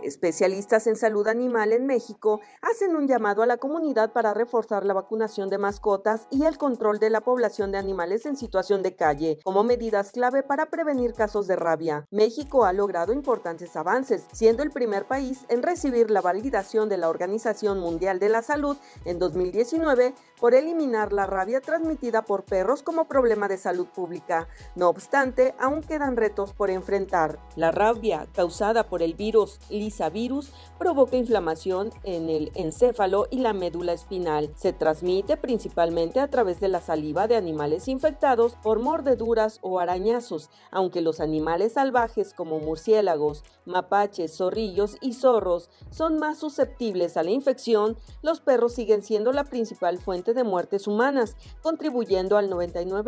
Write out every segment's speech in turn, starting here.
Especialistas en salud animal en México hacen un llamado a la comunidad para reforzar la vacunación de mascotas y el control de la población de animales en situación de calle, como medidas clave para prevenir casos de rabia. México ha logrado importantes avances, siendo el primer país en recibir la validación de la Organización Mundial de la Salud en 2019 por eliminar la rabia transmitida por perros como problema de salud pública. No obstante, aún quedan retos por enfrentar. La rabia, causada por el virus Lyssavirus, provoca inflamación en el encéfalo y la médula espinal. Se transmite principalmente a través de la saliva de animales infectados por mordeduras o arañazos, aunque los animales salvajes como murciélagos, mapaches, zorrillos y zorros son más susceptibles a la infección. Los perros siguen siendo la principal fuente de muertes humanas, contribuyendo al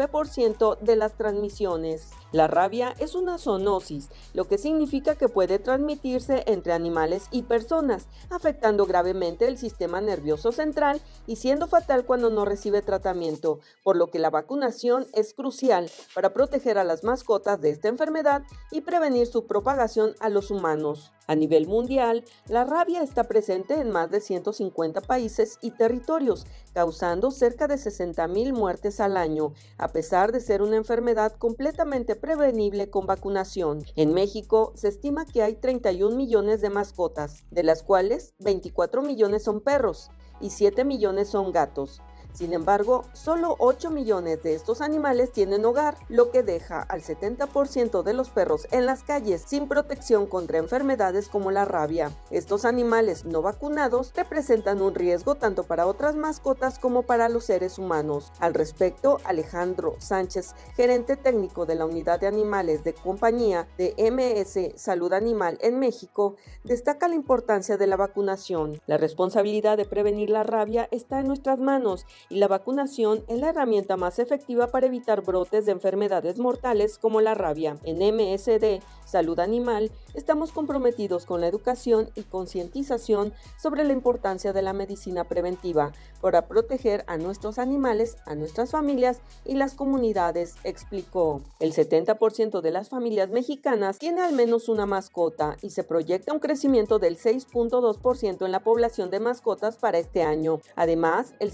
99% de las transmisiones. La rabia es una zoonosis, lo que significa que puede transmitirse entre animales y personas, afectando gravemente el sistema nervioso central y siendo fatal cuando no recibe tratamiento, por lo que la vacunación es crucial para proteger a las mascotas de esta enfermedad y prevenir su propagación a los humanos. A nivel mundial, la rabia está presente en más de 150 países y territorios, causando cerca de 60,000 muertes al año, a pesar de ser una enfermedad completamente prevenible con vacunación. En México, se estima que hay 31 millones de mascotas, de las cuales 24 millones son perros y 7 millones son gatos. Sin embargo, solo 8 millones de estos animales tienen hogar, lo que deja al 70% de los perros en las calles sin protección contra enfermedades como la rabia. Estos animales no vacunados representan un riesgo tanto para otras mascotas como para los seres humanos. Al respecto, Alejandro Sánchez, gerente técnico de la Unidad de Animales de Compañía de MS Salud Animal en México, destaca la importancia de la vacunación. La responsabilidad de prevenir la rabia está en nuestras manos y la vacunación es la herramienta más efectiva para evitar brotes de enfermedades mortales como la rabia. En MSD Salud Animal estamos comprometidos con la educación y concientización sobre la importancia de la medicina preventiva para proteger a nuestros animales, a nuestras familias y las comunidades, explicó. El 70% de las familias mexicanas tiene al menos una mascota y se proyecta un crecimiento del 6.2% en la población de mascotas para este año. Además, el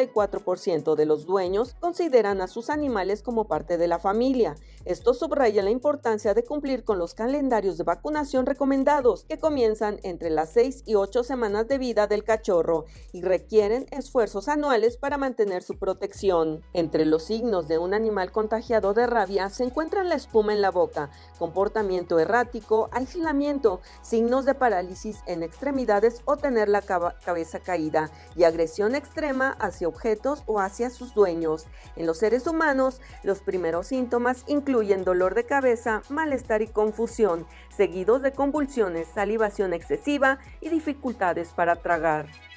74% de los dueños consideran a sus animales como parte de la familia. Esto subraya la importancia de cumplir con los calendarios de vacunación recomendados, que comienzan entre las 6 y 8 semanas de vida del cachorro y requieren esfuerzos anuales para mantener su protección. Entre los signos de un animal contagiado de rabia se encuentran la espuma en la boca, comportamiento errático, aislamiento, signos de parálisis en extremidades o tener la cabeza caída y agresión extrema hacia objetos o hacia sus dueños. En los seres humanos, los primeros síntomas incluyen dolor de cabeza, malestar y confusión, seguidos de convulsiones, salivación excesiva y dificultades para tragar.